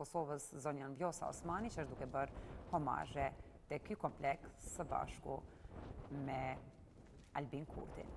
Kosovës zonjën Vjosa Osmani, që është duke bërë homazhe te ky kompleks së bashku me Albin Kurtin.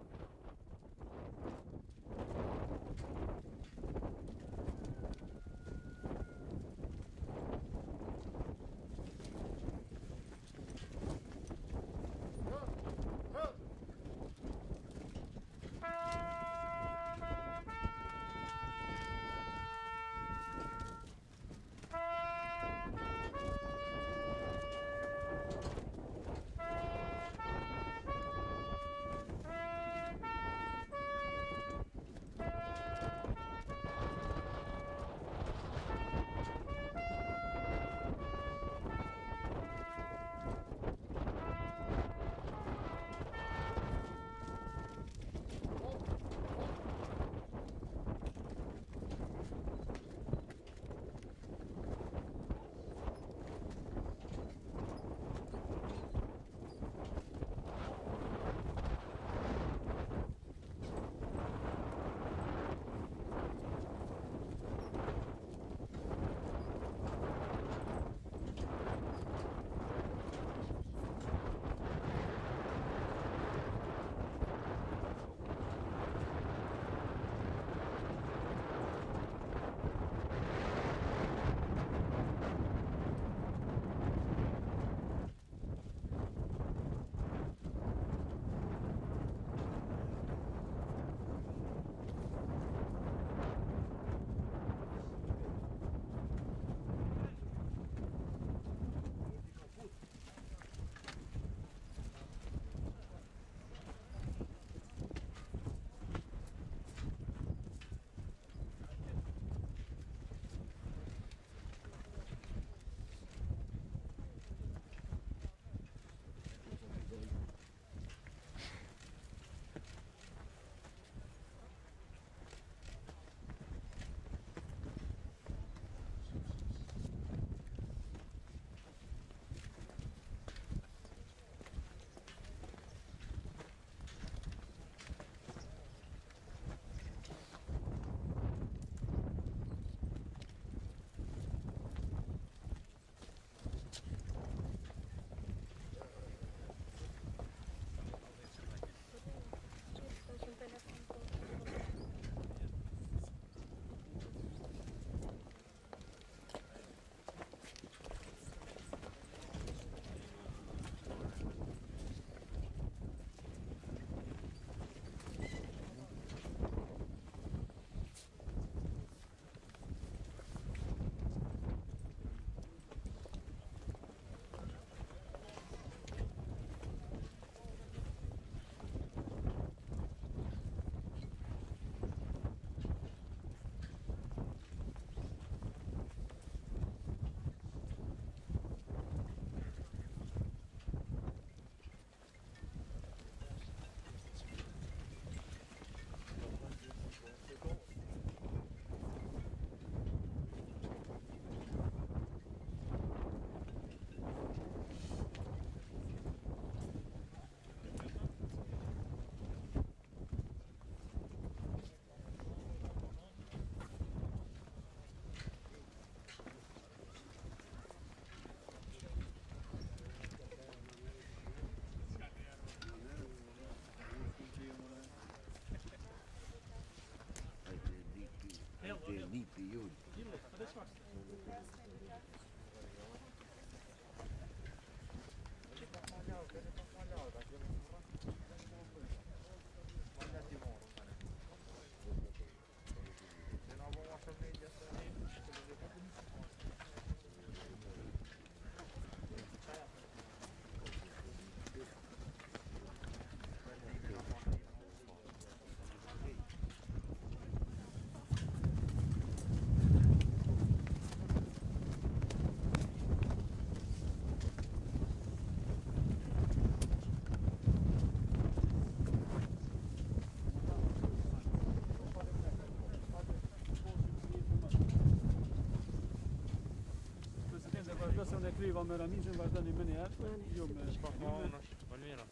Unë e kryva me Ramizin, vazhdoni më njerë, jo me Shpahma Valmira.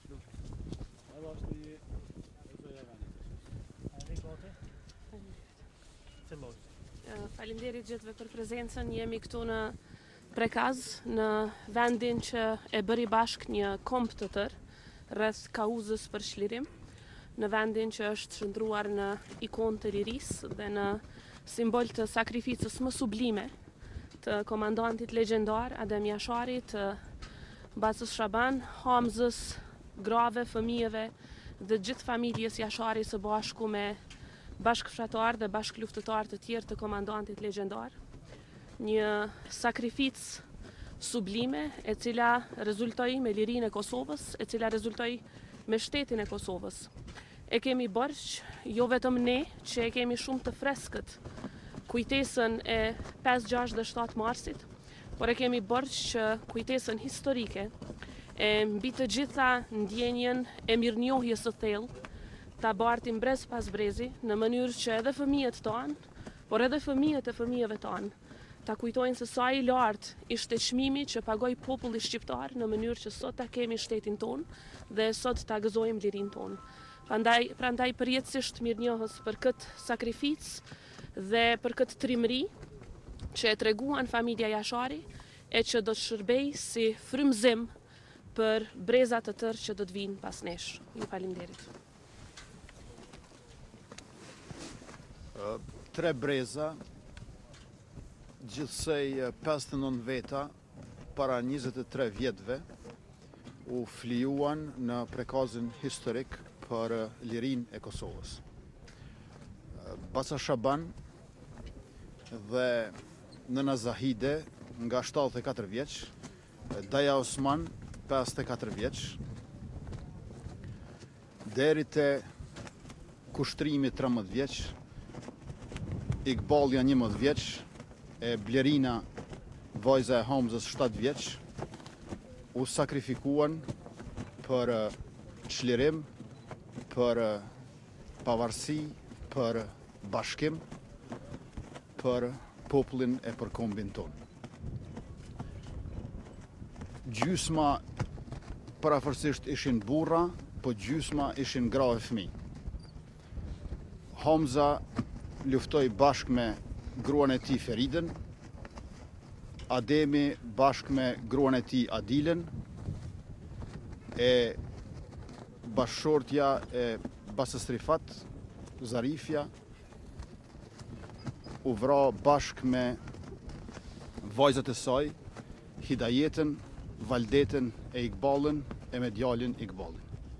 Edhe është i zoja veni. A dhe gati? Filloj. Faleminderit gjithëve për prezencën. Jemi këtu në Prekaz, në vendin që e bëri bashk një komp të tërë rreth kauzës për çlirim, në vendin që është shndruar në ikonë të lirisë dhe në simbol të sakrificës më sublime të komandantit legjendar Adem Jashari, të Basës Shaban, Hamzës, grave, fëmijëve dhe gjithë familjes Jashari së bashku me bashkëfshatar dhe bashkëluftëtar të tjerë të komandantit legjendar. Një sakrificë sublime e cila rezultoi me lirinë e Kosovës, e cila rezultoi me shtetin e Kosovës. E kemi bërq jo vetëm ne, që e kemi shumë të freskët kujtesën e 5, 6 dhe 7 marsit, por e kemi bërq kujtesën historike e mbi të gjitha ndjenjen e mirënjohjes së thellë ta bartim brez pas brezi, në mënyrë që edhe fëmijët tanë, por edhe fëmijët e fëmijëve tanë, ta kujtojnë se sa i lartë ishte çmimi që pagoi populli shqiptar në mënyrë që sot ta kemi shtetin tonë dhe sot ta gëzojmë lirinë tonë. Prandaj përjetësisht mirënjohës për këtë sakrificë dhe për këtë trimëri që e treguan familja Jashari e që do të shërbej si frymëzim për brezat të tërë që do të vinë pas nesh. Ju faleminderit. 3 breza, gjithsej 59 veta para 23 vjetëve u flijuan në Prekazin historik për lirinë e Kosovës. Basa Shaban dhe nëna Zahide nga 74 vjeç, Daja Osman 54 vjeç, deri te kushtrimi 13 vjeç, Iqbalja 11 vjeç, e Blerina, vajza e Hamzës 7 vjeç, u sakrifikuan për çlirim, për pavarësi, për bashkim, për popullin e për kombin tonë. Gjysma parafërsisht ishin burra, po gjysma ishin gra e fëmijë. Hamza luftoi bashkë me gruan e tij Feridën, Ademi bashkë me gruan e tij Adilën, e bashkëshortja e Basës Rifat, Zarifja, u vra bashkë me vajzat e saj, Hidajetën, Valdetën e Iqbalën e me djalin Iqbalin.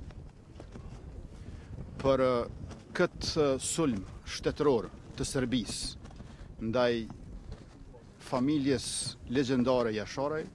Për këtë sulm shtetëror të Serbisë ndaj familjes legjendare Jashari,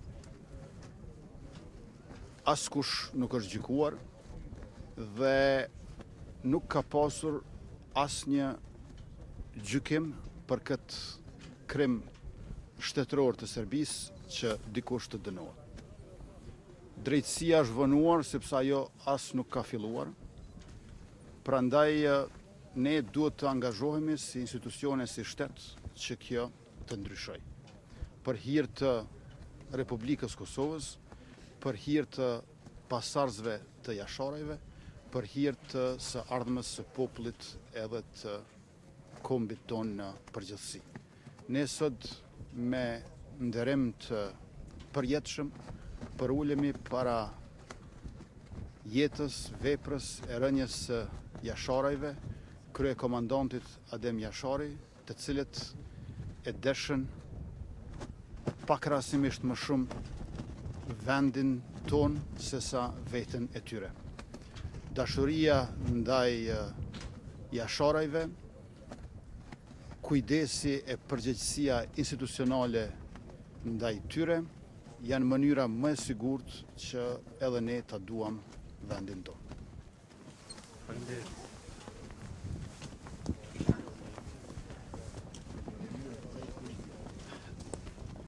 askush nuk është gjykuar dhe nuk ka pasur asnjë gjykim për këtë krim shtetëror të Serbisë që dikush të dënohet. Drejtësia është vënuar sepse ajo as nuk ka filluar. Prandaj ne duhet të angazhohemi si institucione, si shtet, që kjo të ndryshojë. Për hir të Republikës Kosovës, për hir të pasardhësve të Jasharëve, për hir të së ardhmës së popullit edhe të kombit tonë në përgjithësi. Ne sot me nderim të përjetshëm përulemi para jetës, veprës e rënjes së Jasharëve, krye komandantit Adem Jashari, të cilët e dëshën pakrahasimisht më shumë vendin ton se sa veten e tyre. Dashuria ndaj Jasharëve, kujdesi e përgjegjësia institucionale ndaj tyre janë mënyra më e sigurt që edhe ne ta duam vendin tonë.